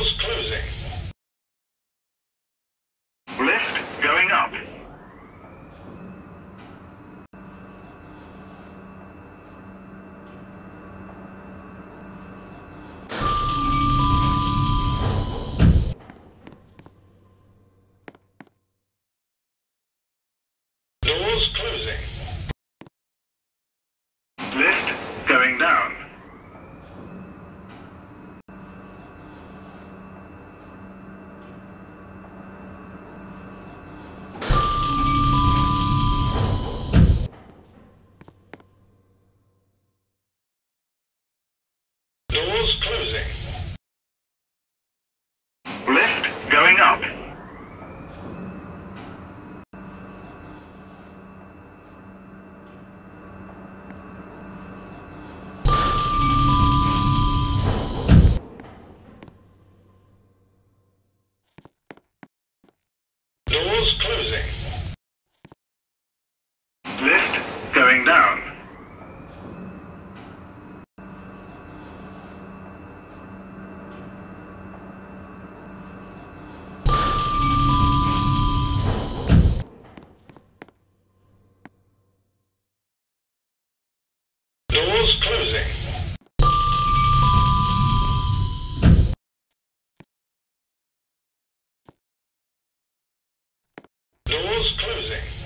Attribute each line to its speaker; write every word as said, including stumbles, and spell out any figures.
Speaker 1: Doors closing. Lift going up. Doors closing. Lift going down. Doors closing. Lift going up. Doors closing. Lift going down. Doors closing. Doors closing.